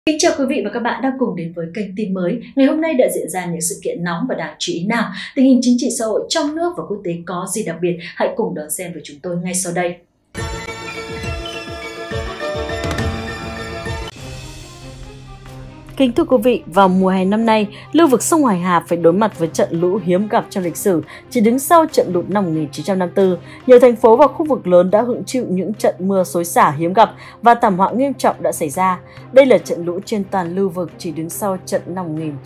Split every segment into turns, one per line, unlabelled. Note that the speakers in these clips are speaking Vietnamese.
Kính chào quý vị và các bạn đang cùng đến với kênh tin mới. Ngày hôm nay đã diễn ra những sự kiện nóng và đáng chú ý nào? Tình hình chính trị xã hội trong nước và quốc tế có gì đặc biệt? Hãy cùng đón xem với chúng tôi ngay sau đây.
Kính thưa quý vị, vào mùa hè năm nay, lưu vực sông Hoài Hà phải đối mặt với trận lũ hiếm gặp trong lịch sử, chỉ đứng sau trận lụt năm 1954. Nhiều thành phố và khu vực lớn đã hứng chịu những trận mưa xối xả hiếm gặp và thảm họa nghiêm trọng đã xảy ra. Đây là trận lũ trên toàn lưu vực chỉ đứng sau trận năm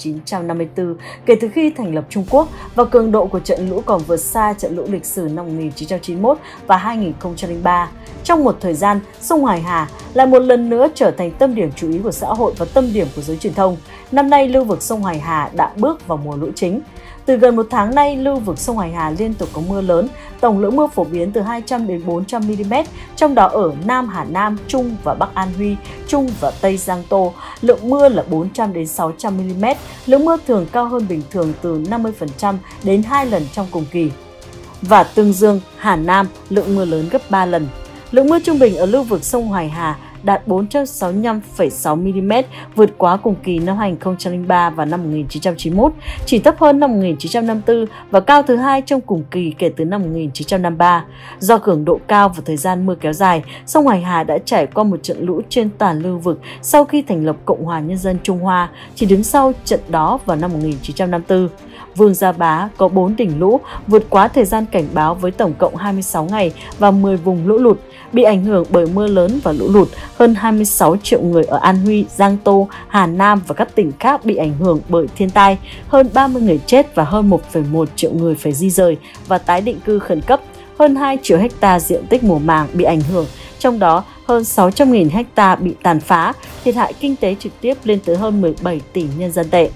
1954 kể từ khi thành lập Trung Quốc, và cường độ của trận lũ còn vượt xa trận lũ lịch sử năm 1991 và 2003. Trong một thời gian, sông Hoài Hà lại một lần nữa trở thành tâm điểm chú ý của xã hội và tâm điểm của giới truyền thông. Năm nay, lưu vực sông Hoài Hà đã bước vào mùa lũ chính. Từ gần một tháng nay, lưu vực sông Hoài Hà liên tục có mưa lớn, tổng lượng mưa phổ biến từ 200 đến 400 mm, trong đó ở Nam Hà Nam, Trung và Bắc An Huy, Trung và Tây Giang Tô, lượng mưa là 400 đến 600 mm, lượng mưa thường cao hơn bình thường từ 50% đến 2 lần trong cùng kỳ. Và Tương Dương, Hà Nam, lượng mưa lớn gấp 3 lần. Lượng mưa trung bình ở lưu vực sông Hoài Hà đạt 465,6 mm, vượt quá cùng kỳ năm 2003 và năm 1991, chỉ thấp hơn năm 1954 và cao thứ hai trong cùng kỳ kể từ năm 1953. Do cường độ cao và thời gian mưa kéo dài, sông Hoài Hà đã trải qua một trận lũ trên toàn lưu vực sau khi thành lập Cộng hòa Nhân dân Trung Hoa, chỉ đứng sau trận đó vào năm 1954. Vương Gia Bá có 4 đỉnh lũ, vượt quá thời gian cảnh báo với tổng cộng 26 ngày và 10 vùng lũ lụt. Bị ảnh hưởng bởi mưa lớn và lũ lụt, hơn 26 triệu người ở An Huy, Giang Tô, Hà Nam và các tỉnh khác bị ảnh hưởng bởi thiên tai, hơn 30 người chết và hơn 1,1 triệu người phải di rời và tái định cư khẩn cấp, hơn 2 triệu ha diện tích mùa màng bị ảnh hưởng, trong đó hơn 600.000 ha bị tàn phá, thiệt hại kinh tế trực tiếp lên tới hơn 17 tỷ nhân dân tệ.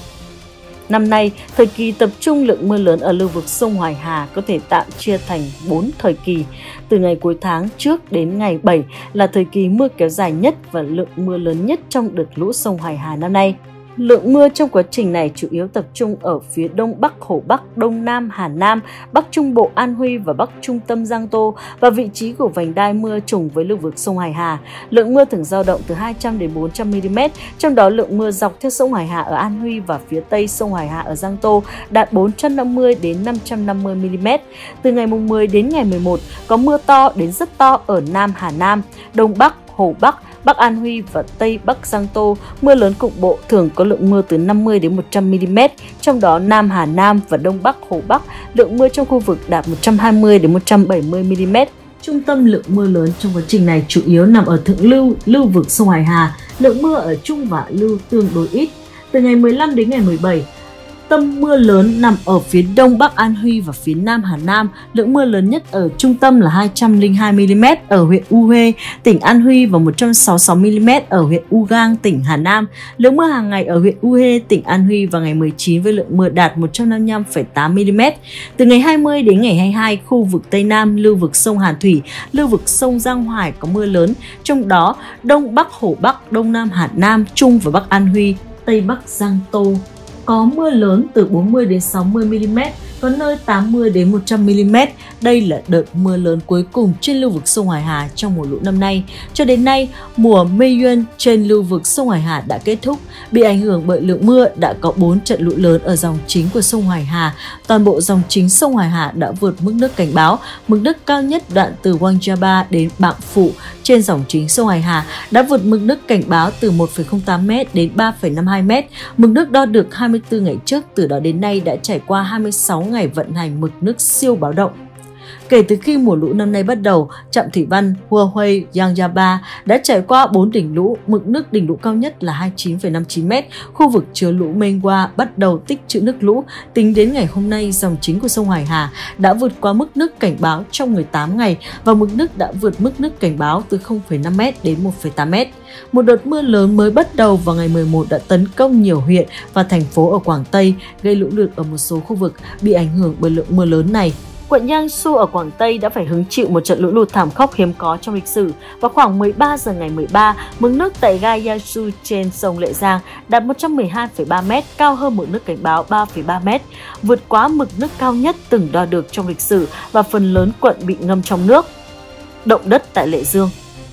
Năm nay, thời kỳ tập trung lượng mưa lớn ở lưu vực sông Hoài Hà có thể tạm chia thành 4 thời kỳ. Từ ngày cuối tháng trước đến ngày 7 là thời kỳ mưa kéo dài nhất và lượng mưa lớn nhất trong đợt lũ sông Hoài Hà năm nay. Lượng mưa trong quá trình này chủ yếu tập trung ở phía Đông Bắc Hồ Bắc, Đông Nam Hà Nam, Bắc Trung Bộ An Huy và Bắc Trung tâm Giang Tô và vị trí của vành đai mưa trùng với lưu vực sông Hoài Hà. Lượng mưa thường dao động từ 200 đến 400 mm, trong đó lượng mưa dọc theo sông Hoài Hà ở An Huy và phía Tây sông Hoài Hà ở Giang Tô đạt 450 đến 550 mm. Từ ngày 10 đến ngày 11 có mưa to đến rất to ở Nam Hà Nam, Đông Bắc, Hồ Bắc, Bắc An Huy và Tây Bắc Giang Tô, mưa lớn cục bộ thường có lượng mưa từ 50 đến 100 mm, trong đó Nam Hà Nam và Đông Bắc Hồ Bắc, lượng mưa trong khu vực đạt 120 đến 170 mm.
Trung tâm lượng mưa lớn trong quá trình này chủ yếu nằm ở thượng lưu vực sông Hoài Hà, lượng mưa ở trung và hạ lưu tương đối ít. Từ ngày 15 đến ngày 17, tâm mưa lớn nằm ở phía Đông Bắc An Huy và phía Nam Hà Nam, lượng mưa lớn nhất ở trung tâm là 202 mm ở huyện U Huê, tỉnh An Huy và 166 mm ở huyện U Gang, tỉnh Hà Nam. Lượng mưa hàng ngày ở huyện U Huê, tỉnh An Huy vào ngày 19 với lượng mưa đạt 155,8 mm. Từ ngày 20 đến ngày 22, khu vực Tây Nam, lưu vực sông Hàn Thủy, lưu vực sông Giang Hoài có mưa lớn, trong đó Đông Bắc Hồ Bắc, Đông Nam Hà Nam, Trung và Bắc An Huy, Tây Bắc Giang Tô có mưa lớn từ 40 đến 60 mm, có nơi 80 đến 100 mm. Đây là đợt mưa lớn cuối cùng trên lưu vực sông Hoài Hà trong mùa lũ năm nay. Cho đến nay, mùa Meiyuan trên lưu vực sông Hoài Hà đã kết thúc. Bị ảnh hưởng bởi lượng mưa đã có 4 trận lũ lớn ở dòng chính của sông Hoài Hà. Toàn bộ dòng chính sông Hoài Hà đã vượt mức nước cảnh báo. Mực nước cao nhất đoạn từ Wangjaba đến Bạng Phụ trên dòng chính sông Hoài Hà đã vượt mực nước cảnh báo từ 1,08 m đến 3,52 m. Mực nước đo được 24 ngày trước, từ đó đến nay đã trải qua 26 ngày vận hành mực nước siêu báo động. Kể từ khi mùa lũ năm nay bắt đầu, trạm thủy văn Huawei Yangyaba đã trải qua 4 đỉnh lũ, mực nước đỉnh lũ cao nhất là 29,59 m. Khu vực chứa lũ Mengwa bắt đầu tích trữ nước lũ. Tính đến ngày hôm nay, dòng chính của sông Hoài Hà đã vượt qua mức nước cảnh báo trong 18 ngày và mực nước đã vượt mức nước cảnh báo từ 0,5 m đến 1,8 m. Một đợt mưa lớn mới bắt đầu vào ngày 11 đã tấn công nhiều huyện và thành phố ở Quảng Tây, gây lũ lụt ở một số khu vực bị ảnh hưởng bởi lượng mưa lớn này. Quận Jiangsu ở Quảng Tây đã phải hứng chịu một trận lũ lụt thảm khốc hiếm có trong lịch sử. Vào khoảng 13 giờ ngày 13, mực nước tại ga Jiangsu trên sông Lệ Giang đạt 112,3 m, cao hơn mực nước cảnh báo 3,3 m, vượt quá mực nước cao nhất từng đo được trong lịch sử và phần lớn quận bị ngâm trong nước. Động đất tại Lệ Dương.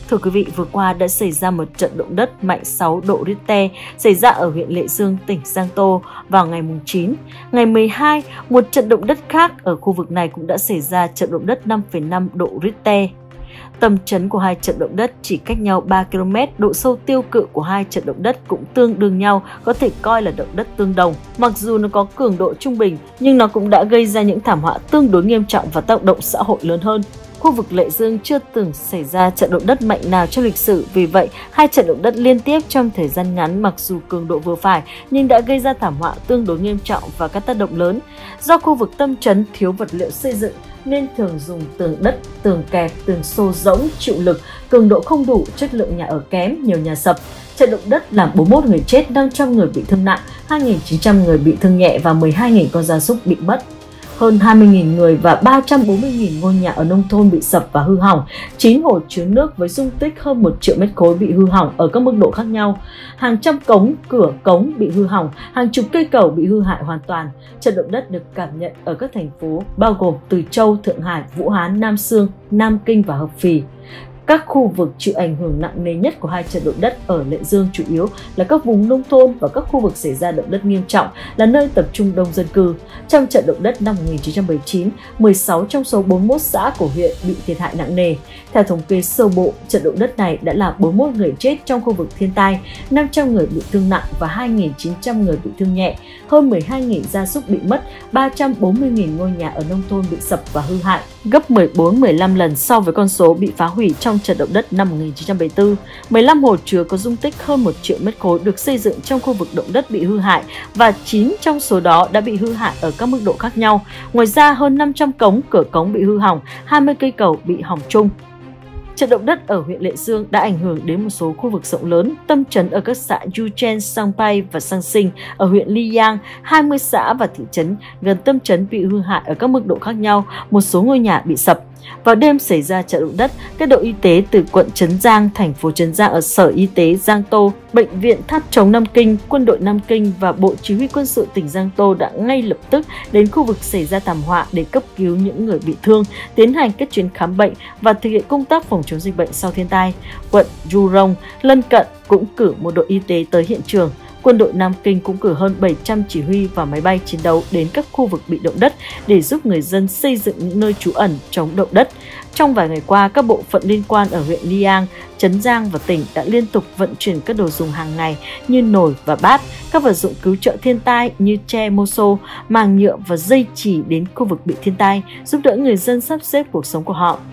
Thưa quý vị, vừa qua đã xảy ra một trận động đất mạnh 6 độ Richter xảy ra ở huyện Lệ Dương, tỉnh Giang Tô vào ngày 9. Ngày 12, một trận động đất khác ở khu vực này cũng đã xảy ra trận động đất 5,5 độ Richter. Tầm chấn của hai trận động đất chỉ cách nhau 3 km, độ sâu tiêu cự của hai trận động đất cũng tương đương nhau, có thể coi là động đất tương đồng. Mặc dù nó có cường độ trung bình, nhưng nó cũng đã gây ra những thảm họa tương đối nghiêm trọng và tác động xã hội lớn hơn. Khu vực Lệ Dương chưa từng xảy ra trận động đất mạnh nào trong lịch sử, vì vậy hai trận động đất liên tiếp trong thời gian ngắn mặc dù cường độ vừa phải nhưng đã gây ra thảm họa tương đối nghiêm trọng và các tác động lớn. Do khu vực tâm chấn thiếu vật liệu xây dựng nên thường dùng tường đất, tường kẹp, tường xô rỗng, chịu lực, cường độ không đủ, chất lượng nhà ở kém, nhiều nhà sập. Trận động đất làm 41 người chết, 500 người bị thương nặng, 2.900 người bị thương nhẹ và 12.000 con gia súc bị mất. Hơn 20.000 người và 340.000 ngôi nhà ở nông thôn bị sập và hư hỏng, 9 hồ chứa nước với dung tích hơn 1 triệu mét khối bị hư hỏng ở các mức độ khác nhau, hàng trăm cống, cửa cống bị hư hỏng, hàng chục cây cầu bị hư hại hoàn toàn. Trận động đất được cảm nhận ở các thành phố bao gồm Từ Châu, Thượng Hải, Vũ Hán, Nam Xương, Nam Kinh và Hợp Phì. Các khu vực chịu ảnh hưởng nặng nề nhất của hai trận động đất ở Lệ Dương chủ yếu là các vùng nông thôn và các khu vực xảy ra động đất nghiêm trọng là nơi tập trung đông dân cư. Trong trận động đất năm 1979, 16 trong số 41 xã của huyện bị thiệt hại nặng nề. Theo thống kê sơ bộ, trận động đất này đã làm 41 người chết trong khu vực thiên tai, 500 người bị thương nặng và 2.900 người bị thương nhẹ, hơn 12.000 gia súc bị mất, 340.000 ngôi nhà ở nông thôn bị sập và hư hại, gấp 14-15 lần so với con số bị phá hủy trong trận động đất năm 1974. 15 hồ chứa có dung tích hơn 1 triệu mét khối được xây dựng trong khu vực động đất bị hư hại và 9 trong số đó đã bị hư hại ở các mức độ khác nhau. Ngoài ra, hơn 500 cống, cửa cống bị hư hỏng, 20 cây cầu bị hỏng chung. Trận động đất ở huyện Lệ Dương đã ảnh hưởng đến một số khu vực rộng lớn, tâm chấn ở các xã Yuchen, Sangpai và Sang Sinh ở huyện Liyang, 20 xã và thị trấn gần tâm chấn bị hư hại ở các mức độ khác nhau, một số ngôi nhà bị sập. Vào đêm xảy ra trận động đất, các đội y tế từ quận Trấn Giang, thành phố Trấn Giang ở Sở Y tế Giang Tô, Bệnh viện Tháp Chống Nam Kinh, Quân đội Nam Kinh và Bộ Chỉ huy Quân sự tỉnh Giang Tô đã ngay lập tức đến khu vực xảy ra thảm họa để cấp cứu những người bị thương, tiến hành các chuyến khám bệnh và thực hiện công tác phòng chống dịch bệnh sau thiên tai. Quận Jurong lân cận cũng cử một đội y tế tới hiện trường. Quân đội Nam Kinh cũng cử hơn 700 chỉ huy và máy bay chiến đấu đến các khu vực bị động đất để giúp người dân xây dựng những nơi trú ẩn chống động đất. Trong vài ngày qua, các bộ phận liên quan ở huyện Liang, Trấn Giang và tỉnh đã liên tục vận chuyển các đồ dùng hàng ngày như nồi và bát, các vật dụng cứu trợ thiên tai như tre mô xô, màng nhựa và dây chỉ đến khu vực bị thiên tai, giúp đỡ người dân sắp xếp cuộc sống của họ.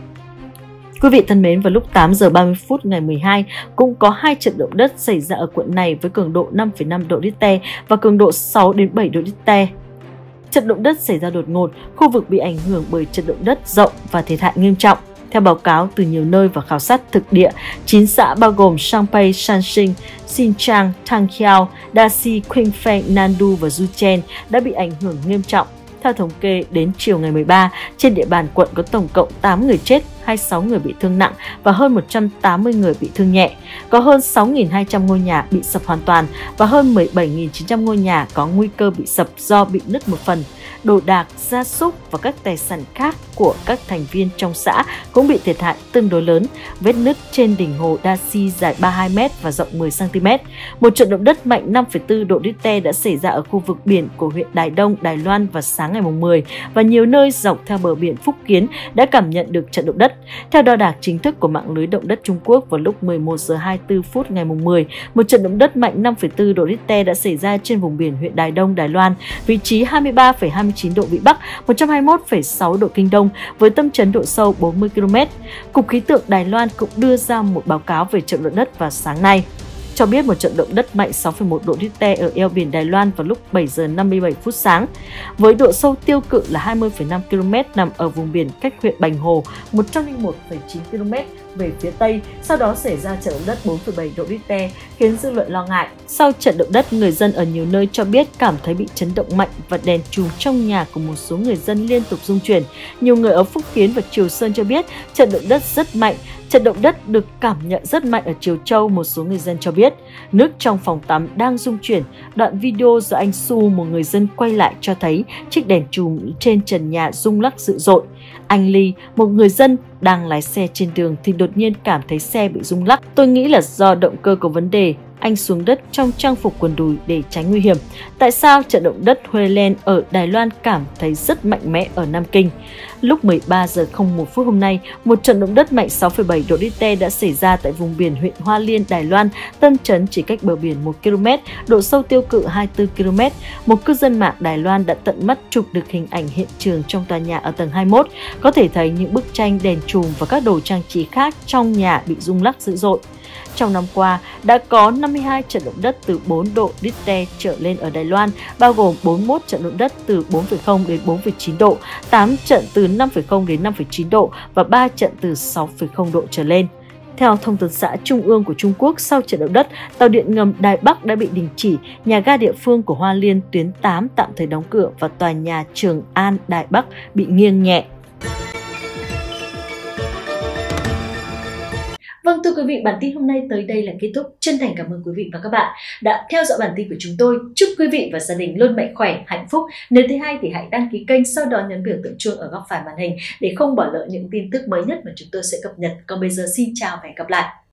Quý vị thân mến, vào lúc 8 giờ 30 phút ngày 12 cũng có hai trận động đất xảy ra ở quận này với cường độ 5,5 độ Richter và cường độ 6 đến 7 độ Richter. Trận động đất xảy ra đột ngột, khu vực bị ảnh hưởng bởi trận động đất rộng và thiệt hại nghiêm trọng. Theo báo cáo từ nhiều nơi và khảo sát thực địa, 9 xã bao gồm Sangpai, Shansing, Xinjiang, Tangqiao, Daxi, Qingfeng, Nandu và Zhuchen đã bị ảnh hưởng nghiêm trọng. Theo thống kê, đến chiều ngày 13, trên địa bàn quận có tổng cộng 8 người chết, 26 người bị thương nặng và hơn 180 người bị thương nhẹ. Có hơn 6.200 ngôi nhà bị sập hoàn toàn và hơn 17.900 ngôi nhà có nguy cơ bị sập do bị nứt một phần. Đồ đạc, gia súc và các tài sản khác của các thành viên trong xã cũng bị thiệt hại tương đối lớn. Vết nứt trên đỉnh hồ Daxi dài 32m và rộng 10cm. Một trận động đất mạnh 5,4 độ Richter đã xảy ra ở khu vực biển của huyện Đài Đông, Đài Loan vào sáng ngày 10 và nhiều nơi dọc theo bờ biển Phúc Kiến đã cảm nhận được trận động đất. Theo đo đạc chính thức của mạng lưới động đất Trung Quốc, vào lúc 11 giờ 24 phút ngày 10, một trận động đất mạnh 5,4 độ Richter đã xảy ra trên vùng biển huyện Đài Đông, Đài Loan, vị trí 23,29 độ Vĩ Bắc, 121,6 độ Kinh Đông với tâm chấn độ sâu 40 km. Cục Khí tượng Đài Loan cũng đưa ra một báo cáo về trận động đất vào sáng nay, cho biết một trận động đất mạnh 6,1 độ Richter ở eo biển Đài Loan vào lúc 7 giờ 57 phút sáng, với độ sâu tiêu cự là 20,5 km nằm ở vùng biển cách huyện Bành Hồ 101,9 km về phía Tây. Sau đó xảy ra trận động đất 4,7 độ Richter khiến dư luận lo ngại. Sau trận động đất, người dân ở nhiều nơi cho biết cảm thấy bị chấn động mạnh và đèn chùm trong nhà của một số người dân liên tục rung chuyển. Nhiều người ở Phúc Kiến và Triều Sơn cho biết trận động đất rất mạnh, Trận động đất được cảm nhận rất mạnh ở Triều Châu, một số người dân cho biết. Nước trong phòng tắm đang rung chuyển. Đoạn video do anh Su, một người dân quay lại, cho thấy chiếc đèn chùm trên trần nhà rung lắc dữ dội. Anh Ly, một người dân đang lái xe trên đường thì đột nhiên cảm thấy xe bị rung lắc. Tôi nghĩ là do động cơ có vấn đề. Anh xuống đất trong trang phục quần đùi để tránh nguy hiểm. Tại sao trận động đất Huelen ở Đài Loan cảm thấy rất mạnh mẽ ở Nam Kinh? Lúc 13 giờ 01 phút hôm nay, một trận động đất mạnh 6,7 độ Richter đã xảy ra tại vùng biển huyện Hoa Liên, Đài Loan. Tâm chấn chỉ cách bờ biển 1 km, độ sâu tiêu cự 24 km. Một cư dân mạng Đài Loan đã tận mắt chụp được hình ảnh hiện trường trong tòa nhà ở tầng 21. Có thể thấy những bức tranh, đèn chùm và các đồ trang trí khác trong nhà bị rung lắc dữ dội. Trong năm qua, đã có 52 trận động đất từ 4 độ Richter trở lên ở Đài Loan, bao gồm 41 trận động đất từ 4,0 đến 4,9 độ, 8 trận từ 5,0 đến 5,9 độ và 3 trận từ 6,0 độ trở lên. Theo Thông tấn xã Trung ương của Trung Quốc, sau trận động đất, tàu điện ngầm Đài Bắc đã bị đình chỉ, nhà ga địa phương của Hoa Liên tuyến 8 tạm thời đóng cửa và tòa nhà Trường An Đài Bắc bị nghiêng nhẹ.
Vâng, thưa quý vị, bản tin hôm nay tới đây là kết thúc. Chân thành cảm ơn quý vị và các bạn đã theo dõi bản tin của chúng tôi. Chúc quý vị và gia đình luôn mạnh khỏe, hạnh phúc. Nếu thấy hay thì hãy đăng ký kênh, sau đó nhấn biểu tượng chuông ở góc phải màn hình để không bỏ lỡ những tin tức mới nhất mà chúng tôi sẽ cập nhật. Còn bây giờ xin chào và hẹn gặp lại.